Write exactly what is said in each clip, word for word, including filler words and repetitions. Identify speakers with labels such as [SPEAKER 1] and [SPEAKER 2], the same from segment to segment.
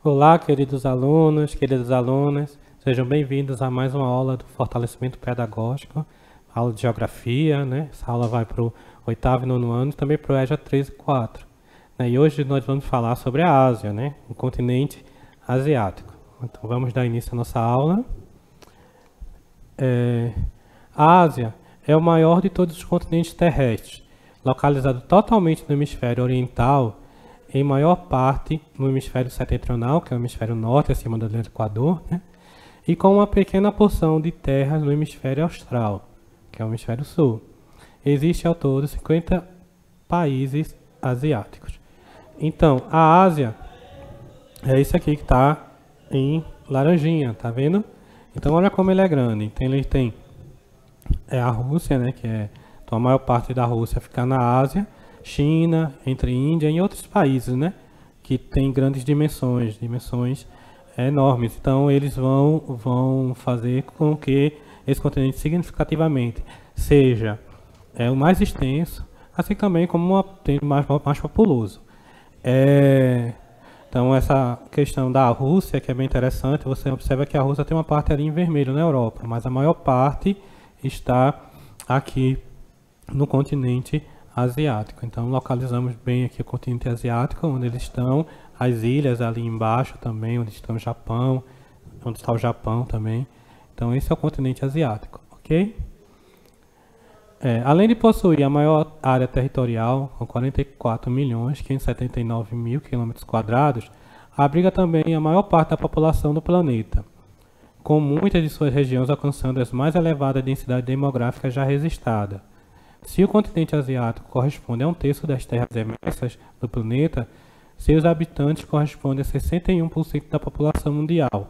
[SPEAKER 1] Olá, queridos alunos, queridas alunas, sejam bem-vindos a mais uma aula do fortalecimento pedagógico, aula de geografia, né? Essa aula vai para o oitavo e nono ano e também para o EJA três e quatro. Né? E hoje nós vamos falar sobre a Ásia, né? O continente asiático. Então vamos dar início à nossa aula. É, a Ásia é o maior de todos os continentes terrestres, localizado totalmente no hemisfério oriental, em maior parte no hemisfério setentrional, que é o hemisfério norte, acima do Equador, né? E com uma pequena porção de terras no hemisfério austral, que é o hemisfério sul. Existem ao todo cinquenta países asiáticos. Então, a Ásia é isso aqui que está em laranjinha, tá vendo? Então, olha como ele é grande. Então, ele tem é a Rússia, né, que é então, a maior parte da Rússia fica na Ásia, China, entre Índia e outros países, né, que tem grandes dimensões, dimensões enormes. Então, eles vão, vão fazer com que esse continente significativamente seja é, o mais extenso, assim também como uma, tem mais, mais populoso. É, então, essa questão da Rússia, que é bem interessante, você observa que a Rússia tem uma parte ali em vermelho na Europa, mas a maior parte está aqui no continente asiático. Então, localizamos bem aqui o continente asiático, onde eles estão, as ilhas ali embaixo também, onde está o Japão, onde está o Japão também. Então, esse é o continente asiático, ok? É, além de possuir a maior área territorial, com quarenta e quatro milhões quinhentos e setenta e nove mil quilômetros quadrados, abriga também a maior parte da população do planeta, com muitas de suas regiões alcançando as mais elevadas densidades demográficas já registradas. Se o continente asiático corresponde a um terço das terras emersas do planeta, seus habitantes correspondem a sessenta e um por cento da população mundial,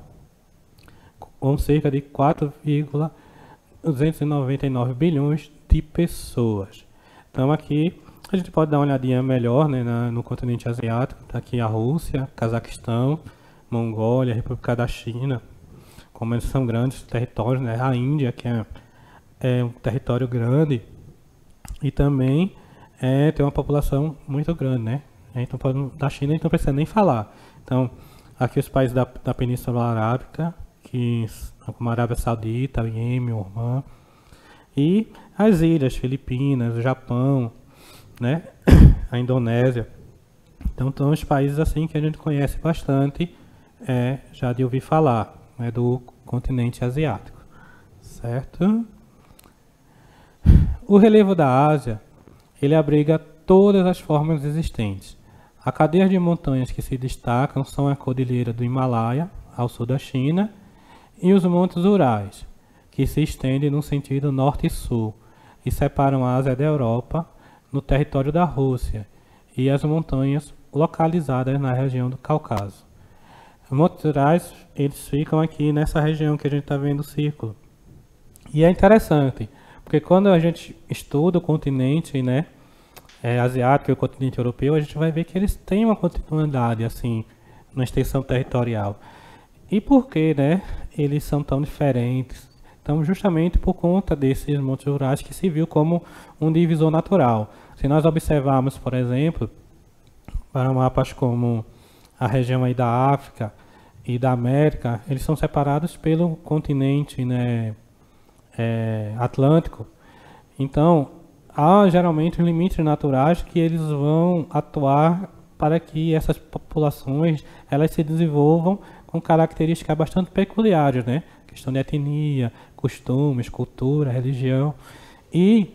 [SPEAKER 1] com cerca de quatro vírgula duzentos e noventa e nove bilhões de pessoas. Então aqui a gente pode dar uma olhadinha melhor, né, na, no continente asiático. Está aqui a Rússia, Cazaquistão, Mongólia, República da China, como eles são grandes territórios, né? A Índia, que é, é um território grande, e também é, tem uma população muito grande, né? Então, da China a gente não precisa nem falar. Então, aqui os países da, da Península Arábica, que, como a Arábia Saudita, o Iêmen, o Omã, e as ilhas, Filipinas, o Japão, né? A Indonésia. Então, são os países assim que a gente conhece bastante, é, já de ouvir falar, né, do continente asiático, certo? O relevo da Ásia, ele abriga todas as formas existentes. A cadeia de montanhas que se destacam são a cordilheira do Himalaia, ao sul da China, e os montes Urais, que se estendem no sentido norte e sul, e separam a Ásia da Europa, no território da Rússia, e as montanhas localizadas na região do Cáucaso. Os montes Urais, eles ficam aqui nessa região que a gente está vendo o círculo. E é interessante, porque quando a gente estuda o continente, né, é, asiático e o continente europeu, a gente vai ver que eles têm uma continuidade, assim, na extensão territorial. E por que, né, eles são tão diferentes? Então, justamente por conta desses montes Urais que se viu como um divisor natural. Se nós observarmos, por exemplo, para mapas como a região aí da África e da América, eles são separados pelo continente, né, É, Atlântico. Então, há geralmente limites naturais que eles vão atuar para que essas populações elas se desenvolvam com características bastante peculiares, né? Questão de etnia, costumes, cultura, religião. E,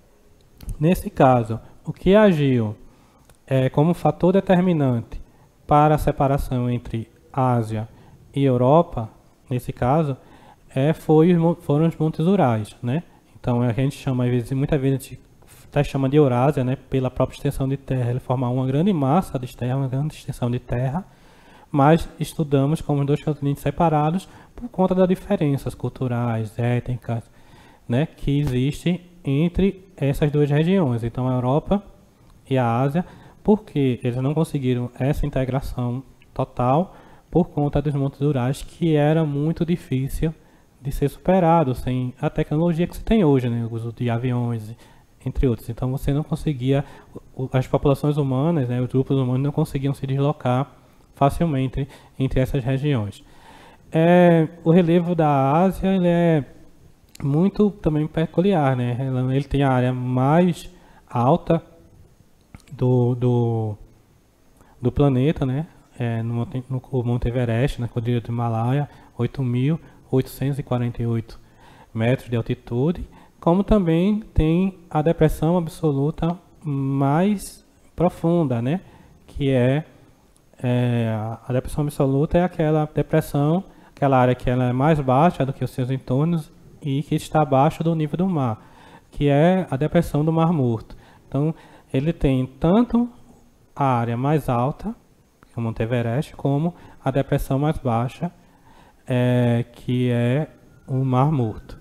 [SPEAKER 1] nesse caso, o que agiu é, como fator determinante para a separação entre Ásia e Europa, nesse caso, É, foi, foram os montes Urais, né? Então a gente chama, às vezes, muitas vezes a gente até chama de Eurásia, né? Pela própria extensão de terra, ele forma uma grande massa de terra, uma grande extensão de terra, mas estudamos como dois continentes separados por conta das diferenças culturais, étnicas, né? Que existem entre essas duas regiões. Então a Europa e a Ásia, porque eles não conseguiram essa integração total por conta dos montes Urais, que era muito difícil de ser superado sem a tecnologia que se tem hoje, né? O uso de aviões, entre outros. Então você não conseguia, as populações humanas, né, os grupos humanos não conseguiam se deslocar facilmente entre essas regiões. É, o relevo da Ásia ele é muito também peculiar, né? Ele tem a área mais alta do, do, do planeta, né? É, no, Monte, no Monte Everest, na Cordilheira do Himalaia, oito mil oitocentos e quarenta e oito metros de altitude, como também tem a depressão absoluta mais profunda, né? Que é, é a depressão absoluta é aquela depressão, aquela área que ela é mais baixa do que os seus entornos e que está abaixo do nível do mar, que é a depressão do Mar Morto. Então, ele tem tanto a área mais alta, que é o Monte Everest, como a depressão mais baixa, é, que é o Mar Morto.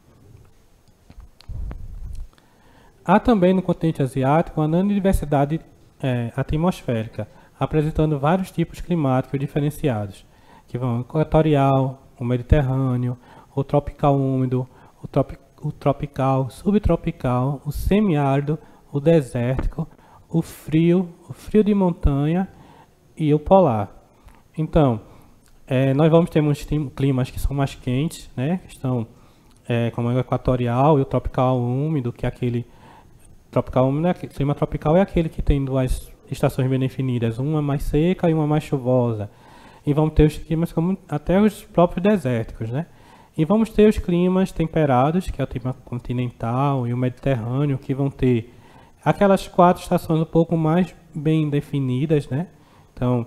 [SPEAKER 1] Há também no continente asiático uma grande diversidade é, atmosférica, apresentando vários tipos climáticos diferenciados, que vão equatorial, o mediterrâneo, o tropical úmido, o, tropi o tropical, subtropical, o semiárido, o desértico, o frio, o frio de montanha e o polar. Então, é, nós vamos ter uns climas que são mais quentes, né? Que estão, é, como o equatorial e o tropical úmido, que é aquele tropical úmido, é, clima tropical é aquele que tem duas estações bem definidas, uma mais seca e uma mais chuvosa. E vamos ter os climas como até os próprios desérticos, né? E vamos ter os climas temperados, que é o clima continental e o mediterrâneo, que vão ter aquelas quatro estações um pouco mais bem definidas, né? Então,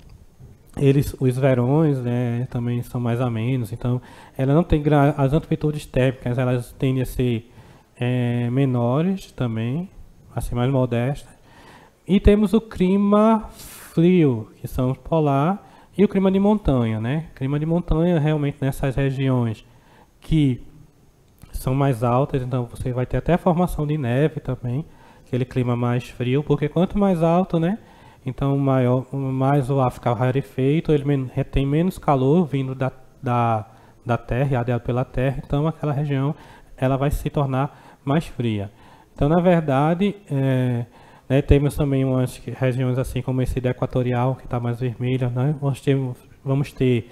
[SPEAKER 1] eles, os verões, né, também são mais amenos. Então, ela não tem as amplitudes térmicas, elas tendem a ser é, menores também, assim mais modestas. E temos o clima frio, que são os polar, e o clima de montanha, né? Clima de montanha realmente nessas regiões que são mais altas, então você vai ter até a formação de neve também, aquele clima mais frio, porque quanto mais alto, né? Então maior, mais o ar fica rarefeito, ele retém menos calor vindo da, da, da terra, irradiado pela terra, então aquela região ela vai se tornar mais fria. Então na verdade, é, né, temos também umas regiões assim como esse da equatorial, que está mais vermelha, né? Nós temos, vamos ter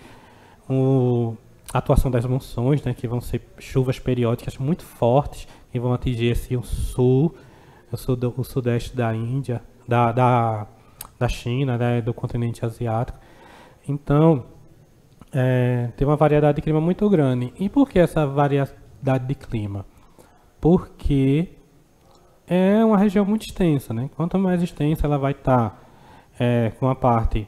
[SPEAKER 1] um, a atuação das monções, né, que vão ser chuvas periódicas muito fortes, que vão atingir assim, o sul, o, sud, o sudeste da Índia, da, da, da China, né, do continente asiático. Então, é, tem uma variedade de clima muito grande. E por que essa variedade de clima? Porque é uma região muito extensa, né? Quanto mais extensa, ela vai estar tá, é, com a parte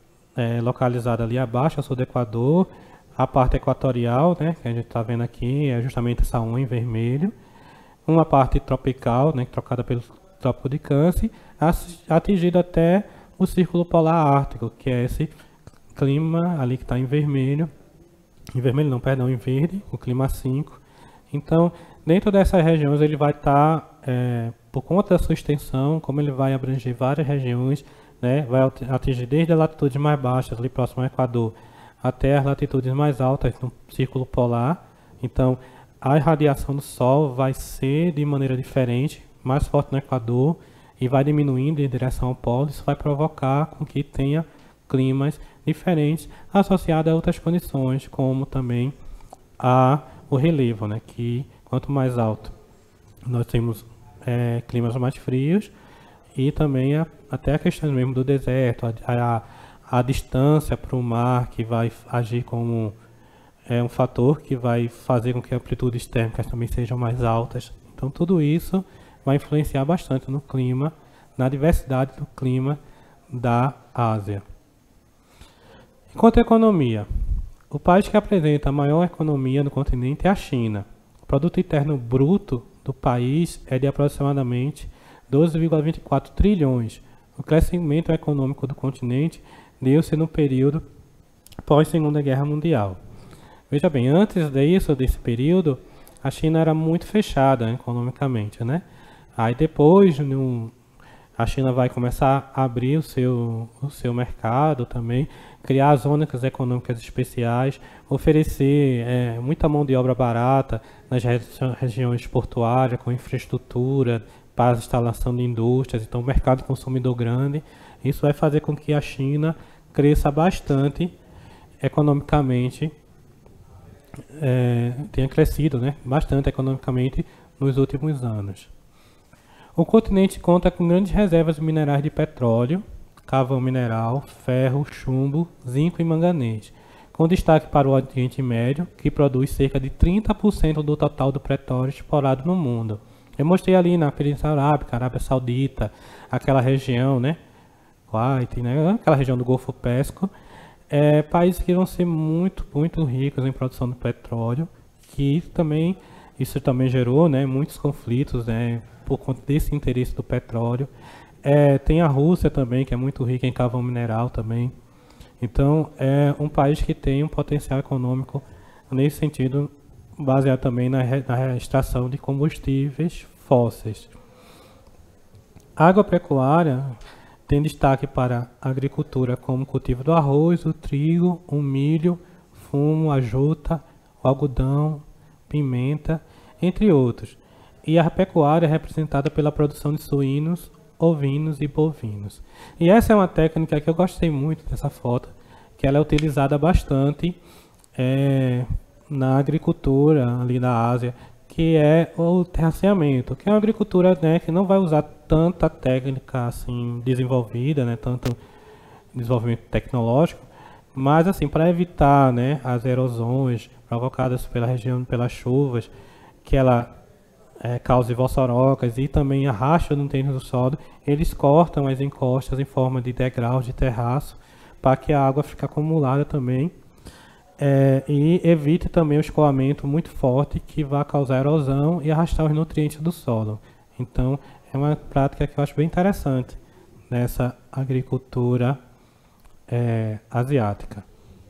[SPEAKER 1] é, localizada ali abaixo, ao sul do Equador, a parte equatorial, né, que a gente está vendo aqui, é justamente essa unha em vermelho, uma parte tropical, né, trocada pelo Trópico de Câncer, atingido até o Círculo Polar Ártico, que é esse clima ali que está em vermelho, em vermelho não, perdão, em verde, o clima cinco. Então, dentro dessas regiões ele vai estar, tá, é, por conta da sua extensão, como ele vai abranger várias regiões, né, vai atingir desde as latitudes mais baixas, ali próximo ao Equador, até as latitudes mais altas no Círculo Polar. Então, a irradiação do Sol vai ser de maneira diferente, mais forte no Equador, e vai diminuindo em direção ao polo. Isso vai provocar com que tenha climas diferentes, associados a outras condições, como também a, o relevo, né, que quanto mais alto nós temos é, climas mais frios, e também a, até a questão mesmo do deserto, a, a, a distância para o mar, que vai agir como é, um fator que vai fazer com que as amplitudes térmicas também sejam mais altas. Então tudo isso vai influenciar bastante no clima, na diversidade do clima da Ásia. Enquanto a economia, o país que apresenta a maior economia no continente é a China. O produto interno bruto do país é de aproximadamente doze vírgula vinte e quatro trilhões. O crescimento econômico do continente deu-se no período pós-Segunda Guerra Mundial. Veja bem, antes disso, desse período, a China era muito fechada, né, economicamente, né? Aí depois, no, a China vai começar a abrir o seu, o seu mercado também, criar zonas econômicas especiais, oferecer é, muita mão de obra barata nas regi regiões portuárias, com infraestrutura para a instalação de indústrias, então mercado consumidor grande. Isso vai fazer com que a China cresça bastante economicamente, é, tenha crescido, né, bastante economicamente nos últimos anos. O continente conta com grandes reservas minerais de petróleo, carvão mineral, ferro, chumbo, zinco e manganês, com destaque para o Oriente Médio, que produz cerca de trinta por cento do total do petróleo explorado no mundo. Eu mostrei ali na Península Arábica, Arábia Saudita, aquela região, né, Kuwait, né, aquela região do Golfo Pérsico, é, países que vão ser muito, muito ricos em produção de petróleo, que também, isso também gerou, né, muitos conflitos, né, por conta desse interesse do petróleo. É, tem a Rússia também, que é muito rica em carvão mineral também. Então, é um país que tem um potencial econômico nesse sentido, baseado também na, na extração de combustíveis fósseis. A agropecuária tem destaque para a agricultura como o cultivo do arroz, o trigo, o milho, fumo, a juta, o algodão, pimenta, entre outros. E a pecuária é representada pela produção de suínos, ovinos e bovinos. E essa é uma técnica que eu gostei muito dessa foto, que ela é utilizada bastante é, na agricultura ali da Ásia, que é o terraceamento, que é uma agricultura, né, que não vai usar tanta técnica assim desenvolvida, né, tanto desenvolvimento tecnológico, mas assim para evitar, né, as erosões provocadas pela região pelas chuvas, que ela é, cause vossorocas e também arrasta nutrientes do solo, eles cortam as encostas em forma de degraus de terraço para que a água fique acumulada também. É, e evite também o escoamento muito forte que vai causar erosão e arrastar os nutrientes do solo. Então, é uma prática que eu acho bem interessante nessa agricultura é, asiática.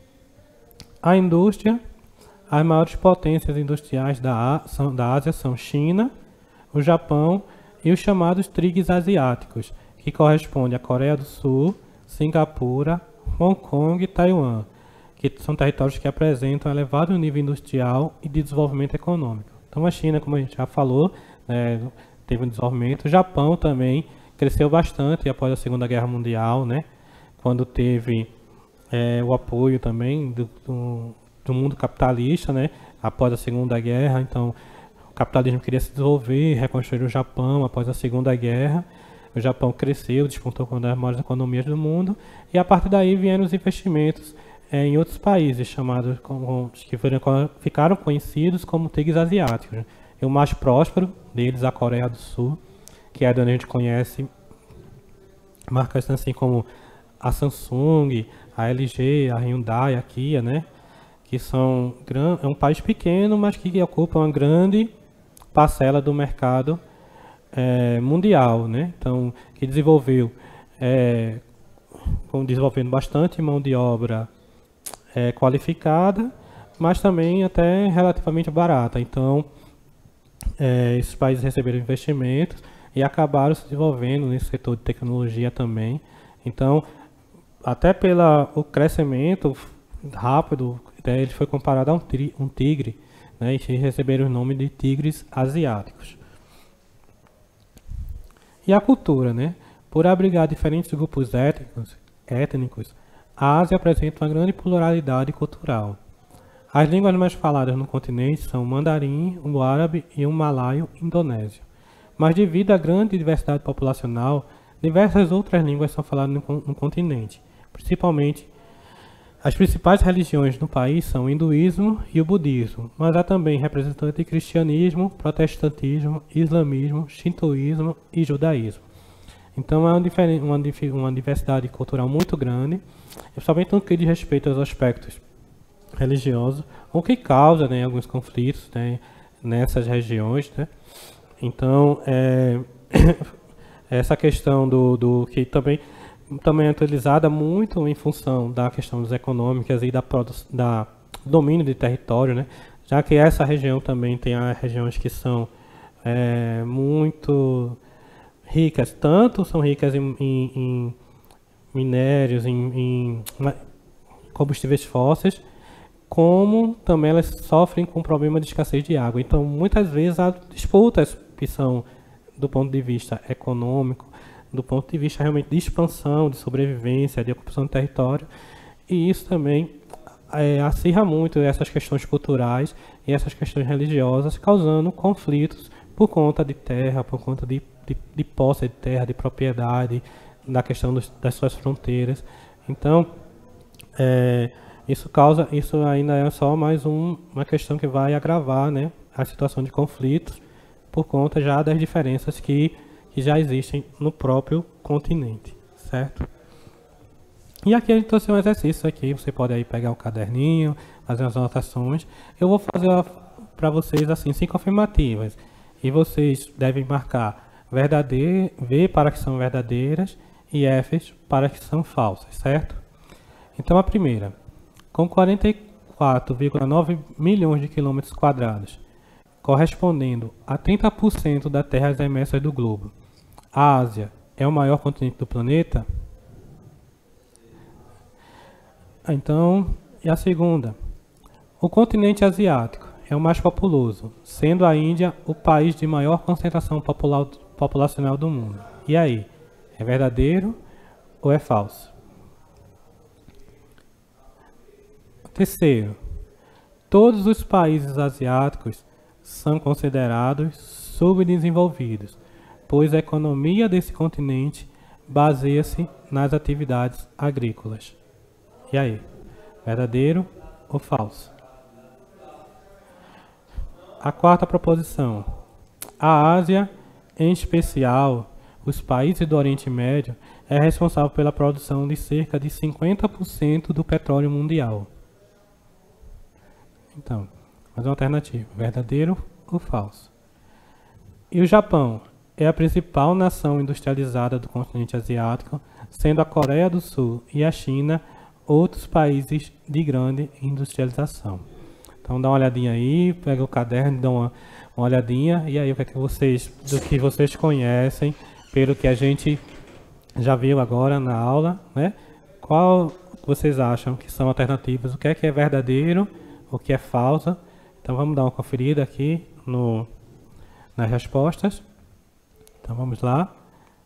[SPEAKER 1] A indústria, as maiores potências industriais da, são, da Ásia são China, o Japão e os chamados trigues asiáticos, que correspondem à Coreia do Sul, Singapura, Hong Kong e Taiwan, que são territórios que apresentam elevado nível industrial e de desenvolvimento econômico. Então a China, como a gente já falou, né, teve um desenvolvimento. O Japão também cresceu bastante após a Segunda Guerra Mundial, né, quando teve é, o apoio também do, do, do mundo capitalista, né, após a Segunda Guerra. Então o capitalismo queria se desenvolver, reconstruir o Japão após a Segunda Guerra. O Japão cresceu, despontou como uma das maiores economias do mundo, e a partir daí vieram os investimentos É, em outros países, chamados como, que foram, ficaram conhecidos como tigres asiáticos. Né? E o mais próspero deles, a Coreia do Sul, que é de onde a gente conhece marcas assim como a Samsung, a L G, a Hyundai, a Kia, né? Que são é um país pequeno, mas que ocupa uma grande parcela do mercado é, mundial, né? Então, que desenvolveu, é, desenvolvendo bastante mão de obra É, qualificada, mas também até relativamente barata. Então, é, esses países receberam investimentos e acabaram se desenvolvendo nesse setor de tecnologia também. Então, até pelo crescimento rápido, né, ele foi comparado a um, tri, um tigre, né, e receberam o nome de tigres asiáticos. E a cultura, né? Por abrigar diferentes grupos étnicos, étnicos a Ásia apresenta uma grande pluralidade cultural. As línguas mais faladas no continente são o mandarim, o árabe e o malaio indonésio. Mas devido à grande diversidade populacional, diversas outras línguas são faladas no, no continente. Principalmente, as principais religiões no país são o hinduísmo e o budismo, mas há também representantes de cristianismo, protestantismo, islamismo, shintoísmo e judaísmo. Então é uma, uma diversidade cultural muito grande, principalmente no que diz respeito aos aspectos religiosos, o que causa, né, alguns conflitos, né, nessas regiões. Né? Então, é, essa questão do, do que também, também é utilizada muito em função da questão das econômicas e da, da domínio de território, né? Já que essa região também tem as regiões que são é, muito ricas, tanto são ricas em, em, em minérios, em, em combustíveis fósseis, como também elas sofrem com problema de escassez de água. Então, muitas vezes há disputas que são, do ponto de vista econômico, do ponto de vista realmente de expansão, de sobrevivência, de ocupação de território, e isso também é, acirra muito essas questões culturais e essas questões religiosas, causando conflitos por conta de terra, por conta de, de, de posse de terra, de propriedade, da questão dos, das suas fronteiras. Então, é, isso causa, isso ainda é só mais um, uma questão que vai agravar, né, a situação de conflitos por conta já das diferenças que, que já existem no próprio continente, certo? E aqui a gente trouxe um exercício aqui, você pode aí pegar o caderninho, fazer as anotações. Eu vou fazer para vocês assim cinco afirmativas e vocês devem marcar verdadeiro, V para que são verdadeiras e F para que são falsas, certo? Então a primeira, com quarenta e quatro vírgula nove milhões de quilômetros quadrados, correspondendo a trinta por cento das terras emersas do globo, a Ásia é o maior continente do planeta? Então, e a segunda, o continente asiático é o mais populoso, sendo a Índia o país de maior concentração popula populacional do mundo. E aí, é verdadeiro ou é falso? Terceiro, todos os países asiáticos são considerados subdesenvolvidos, pois a economia desse continente baseia-se nas atividades agrícolas. E aí, verdadeiro ou falso? A quarta proposição. A Ásia, em especial os países do Oriente Médio, é responsável pela produção de cerca de cinquenta por cento do petróleo mundial. Então, mais uma alternativa, verdadeiro ou falso? E o Japão é a principal nação industrializada do continente asiático, sendo a Coreia do Sul e a China outros países de grande industrialização. Então dá uma olhadinha aí, pega o caderno, dá uma, uma olhadinha, e aí o que, é que vocês, do que vocês conhecem, pelo que a gente já viu agora na aula, né? Qual vocês acham que são alternativas? O que é que é verdadeiro, o que é falso? Então vamos dar uma conferida aqui no, nas respostas. Então vamos lá.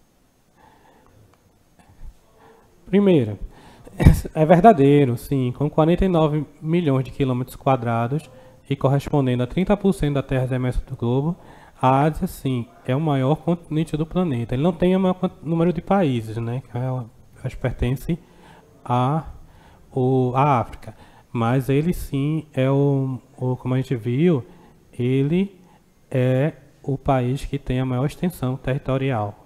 [SPEAKER 1] Primeiro, é verdadeiro, sim, com quarenta e nove milhões de quilômetros quadrados e correspondendo a trinta por cento da terra emersa do globo, a Ásia, sim, é o maior continente do planeta. Ele não tem o maior número de países, né, que pertence à a África, mas ele, sim, é o, o, como a gente viu, ele é o país que tem a maior extensão territorial.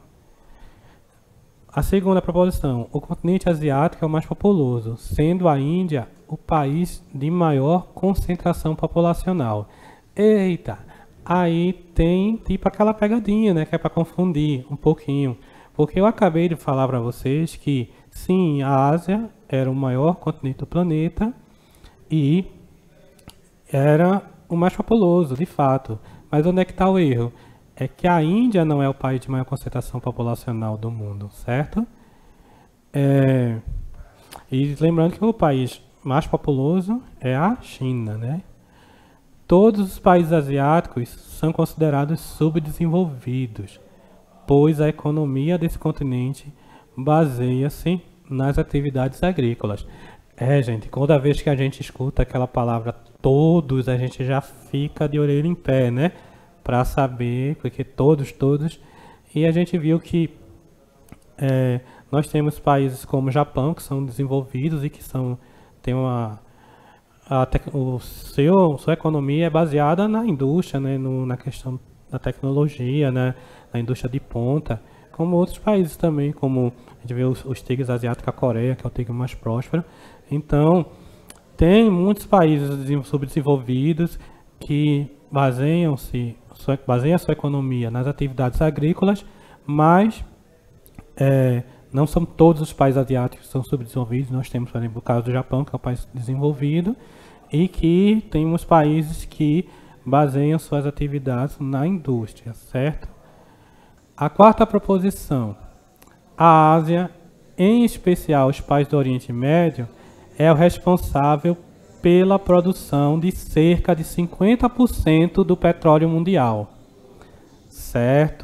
[SPEAKER 1] A segunda proposição, o continente asiático é o mais populoso, sendo a Índia o país de maior concentração populacional. Eita, aí tem tipo aquela pegadinha, né, que é para confundir um pouquinho. Porque eu acabei de falar para vocês que, sim, a Ásia era o maior continente do planeta e era o mais populoso, de fato. Mas onde é que está o erro? É que a Índia não é o país de maior concentração populacional do mundo, certo? É, e lembrando que o país mais populoso é a China, né? Todos os países asiáticos são considerados subdesenvolvidos, pois a economia desse continente baseia-se nas atividades agrícolas. É, gente, toda vez que a gente escuta aquela palavra todos, a gente já fica de orelha em pé, né? Para saber, porque todos, todos, e a gente viu que é, nós temos países como o Japão, que são desenvolvidos e que são, tem uma, a tec, o seu, sua economia é baseada na indústria, né, no, na questão da tecnologia, né, na indústria de ponta, como outros países também, como a gente vê os, os tigres asiáticos, a Coreia, que é o tigre mais próspero. Então, tem muitos países subdesenvolvidos que baseiam-se baseia a sua economia nas atividades agrícolas, mas é, não são todos os países asiáticos que são subdesenvolvidos. Nós temos, por exemplo, o caso do Japão, que é um país desenvolvido, e que temos países que baseiam suas atividades na indústria, certo? A quarta proposição, a Ásia, em especial os países do Oriente Médio, é o responsável pela produção de cerca de cinquenta por cento do petróleo mundial. Certo?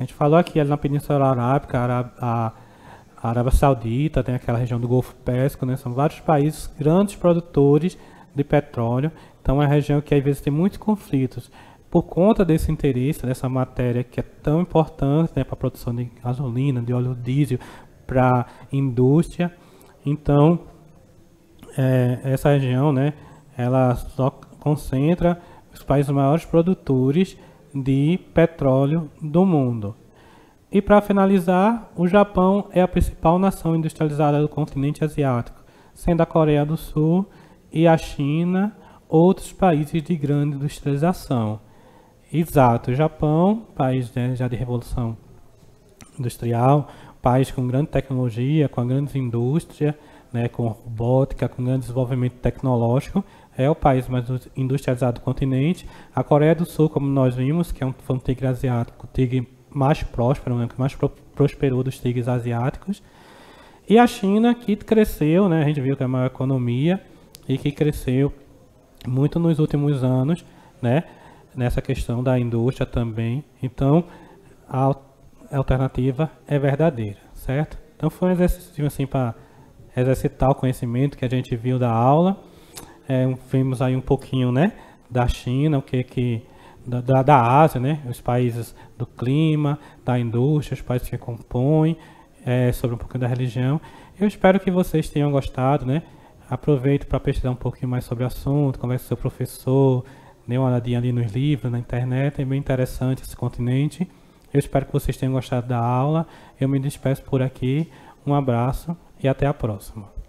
[SPEAKER 1] A gente falou aqui ali na Península Arábica, a, Ará- a, a Arábia Saudita, tem aquela região do Golfo Pérsico, né? São vários países grandes produtores de petróleo. Então é uma região que às vezes tem muitos conflitos por conta desse interesse, dessa matéria que é tão importante, né, para a produção de gasolina, de óleo diesel, para a indústria. Então, é, essa região, né, ela só concentra os países maiores produtores de petróleo do mundo. E para finalizar, o Japão é a principal nação industrializada do continente asiático, sendo a Coreia do Sul e a China outros países de grande industrialização. Exato, o Japão, país, né, já de revolução industrial, país com grande tecnologia, com grandes indústrias, né, com robótica, com grande desenvolvimento tecnológico, é o país mais industrializado do continente. A Coreia do Sul, como nós vimos, que é um, foi um tigre asiático, o tigre mais próspero, né, que mais pro, prosperou dos tigres asiáticos. E a China, que cresceu, né, a gente viu que é a maior economia e que cresceu muito nos últimos anos, né, nessa questão da indústria também. Então, a alternativa é verdadeira, certo? Então, foi um exercício assim para exercitar o conhecimento que a gente viu da aula. É, vimos aí um pouquinho, né, da China, o que que da, da, da Ásia, né, os países do clima, da indústria, os países que compõem, é, sobre um pouquinho da religião. Eu espero que vocês tenham gostado, né? Aproveite para pesquisar um pouquinho mais sobre o assunto, converse com seu professor, dê uma olhadinha ali nos livros, na internet, é bem interessante esse continente. Eu espero que vocês tenham gostado da aula. Eu me despeço por aqui. Um abraço e até a próxima.